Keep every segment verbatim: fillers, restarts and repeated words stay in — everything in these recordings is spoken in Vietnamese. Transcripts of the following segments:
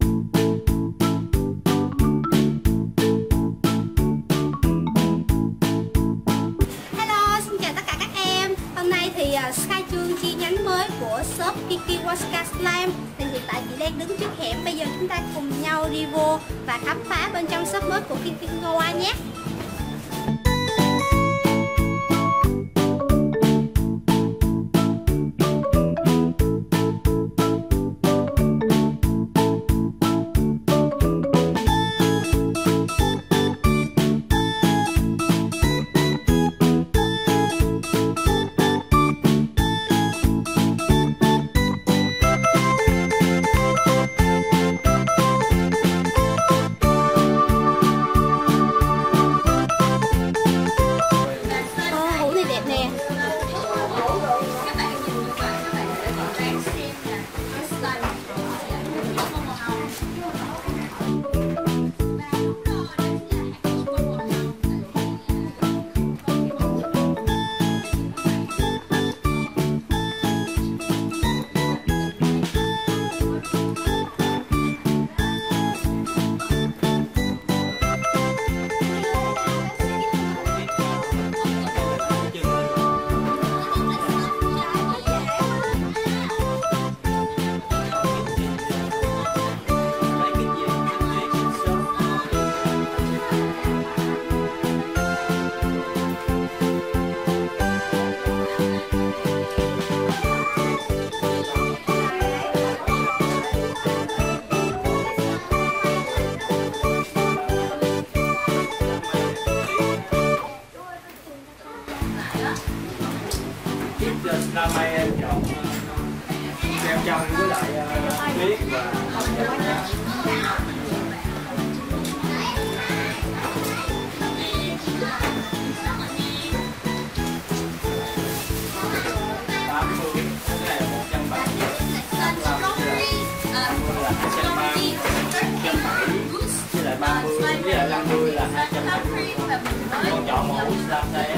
Skytrương chi nhánh mới của shop Kiki Washka Slam. Thì hiện tại chị đang đứng trước hẻm. Bây giờ chúng ta cùng nhau đi vô và khám phá bên trong shop mới của Kiki Goa nhé. Năm nay em chọn kem trong với lại tuyết và tám mươi, cái này là một trăm bảy mươi, hai trăm ba mươi, với lại ba mươi, với lại năm mươi là hai trăm hai mươi. Con chọn mẫu slam đây.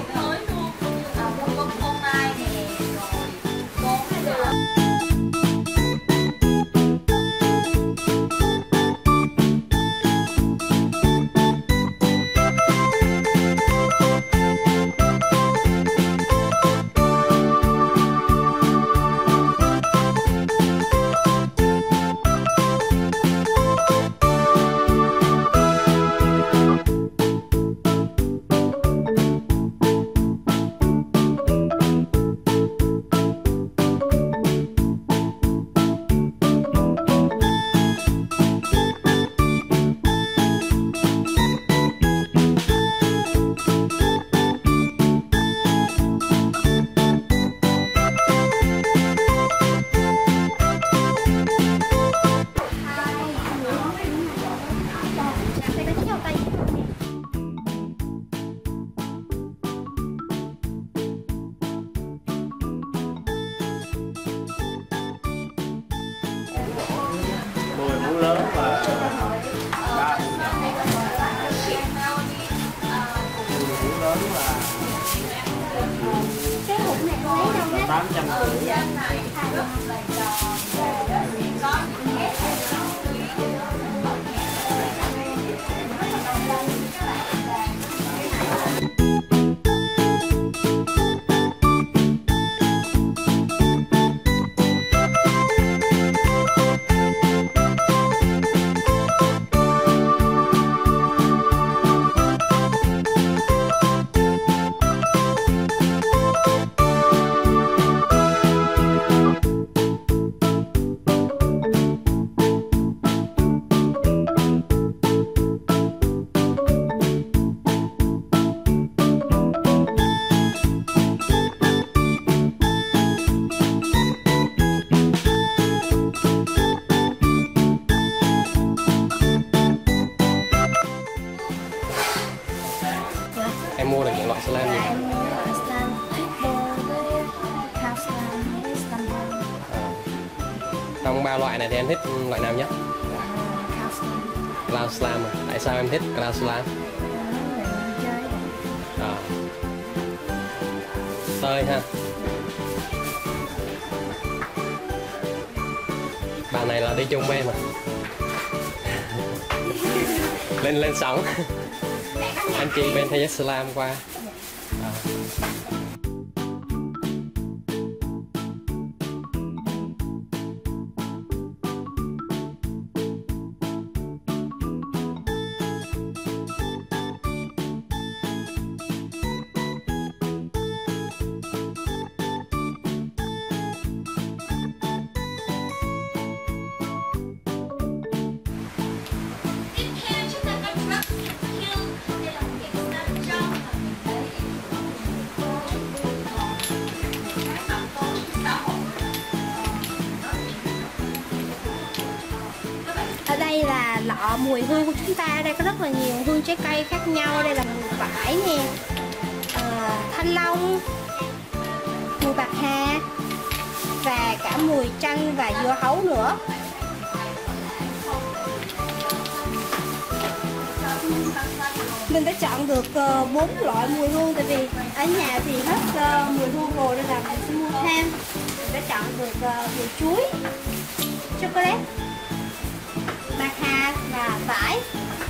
Mũ lớn và ba mũ nhỏ. Mũ lớn là tám trăm rưỡi. Em mua được những loại slam gì? Em mua loại slam Triple với Cow Slam với Stumble. À. Trong ba loại này thì em thích loại nào nhất? Cow Slam. Cloud Slam à? Tại sao em thích Cloud Slam? À. Tơi ha. Bà này là đi chung với em à? lên lên sóng. Anh chị bên Thế Giới Slam qua. À. Ở đây là lọ mùi hương của chúng ta. Đây có rất là nhiều hương trái cây khác nhau. Đây là mùi vải nè, à, thanh long, mùi bạc hà và cả mùi chanh và dưa hấu nữa. Mình đã chọn được bốn uh, loại mùi hương, tại vì ở nhà thì hết uh, mùi hương rồi nên là mình sẽ mua thêm. Mình đã chọn được uh, mùi chuối, chocolate, bạc hà và vải.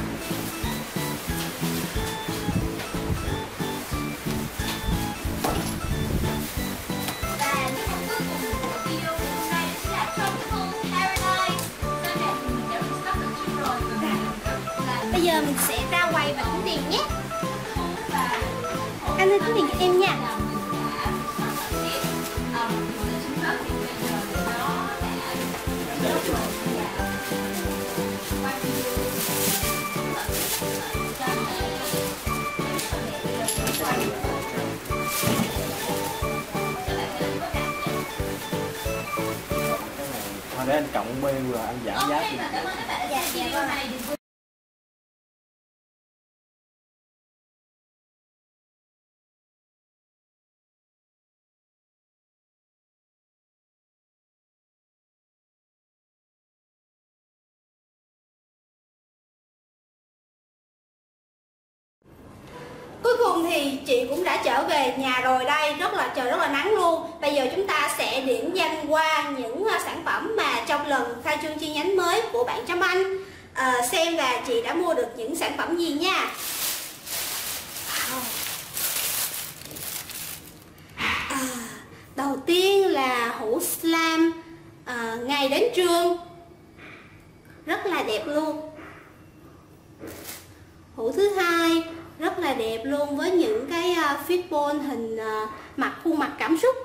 Và những thông tin của video hôm nay sẽ là Tropical Paradise. Bây giờ mình sẽ ra quầy và tính tiền nhé. Anh ơi tính tiền cho em nha. Để anh cộng bê rồi anh giảm giá thì... Dạ, dạ vâng. Cuối cùng thì chị cũng đã trở về nhà rồi đây, rất là trời rất là nắng luôn. Bây giờ chúng ta sẽ điểm danh qua những sản phẩm mà trong lần khai trương chi nhánh mới của bạn Trâm Anh, à, xem là chị đã mua được những sản phẩm gì nha. Wow. À, đầu tiên là hũ slam à, ngày đến trường, rất là đẹp luôn. Hũ thứ hai rất là đẹp luôn với những cái uh, fishbone hình uh, mặt khuôn mặt cảm xúc.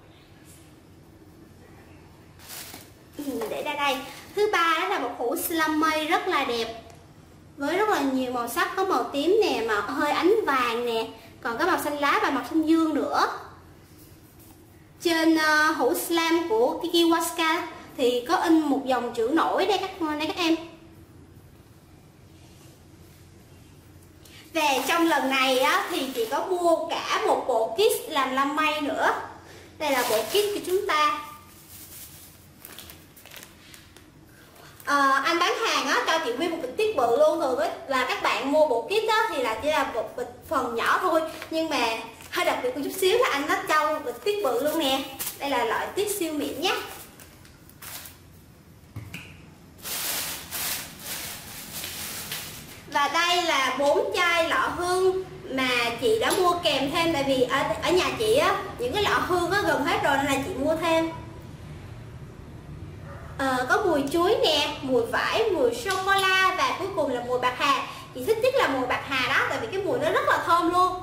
Ừ, để ra đây. Thứ ba đó là một hũ slam mây rất là đẹp với rất là nhiều màu sắc, có màu tím nè, màu hơi ánh vàng nè, còn có màu xanh lá và màu xanh dương nữa. Trên uh, hũ slam của Kiki Waska thì có in một dòng chữ nổi đây các đây các em. Về trong lần này á, thì chị có mua cả một bộ kit làm lam mây nữa. Đây là bộ kit của chúng ta. à, Anh bán hàng á, cho chị nguyên một bịch tiết bự luôn. Thường là các bạn mua bộ kit á, thì là chỉ là một bịch phần nhỏ thôi. Nhưng mà hơi đặc biệt một chút xíu là anh nó cho một bịch tiết bự luôn nè. Đây là loại tiết siêu mịn nhé. Và đây là bốn chai lọ hương mà chị đã mua kèm thêm, tại vì ở, ở nhà chị á, những cái lọ hương á gần hết rồi nên là chị mua thêm. à, Có mùi chuối nè, mùi vải, mùi sô-cô-la và cuối cùng là mùi bạc hà. Chị thích nhất là mùi bạc hà đó, tại vì cái mùi nó rất là thơm luôn.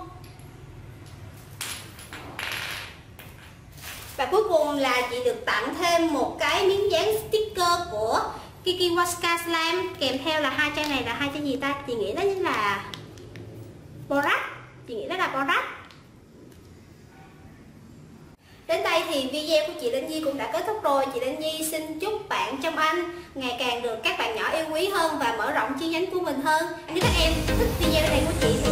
Và cuối cùng là chị được tặng thêm một cái miếng dán sticker của Kiki Waska Slam, kèm theo là hai chai này là hai chai gì ta? Chị nghĩ đó chính là borax. Chị nghĩ đó là borax. Đến đây thì video của chị Linh Nhi cũng đã kết thúc rồi. Chị Linh Nhi xin chúc bạn Trâm Anh ngày càng được các bạn nhỏ yêu quý hơn và mở rộng chi nhánh của mình hơn. Nếu các em thích video này của chị thì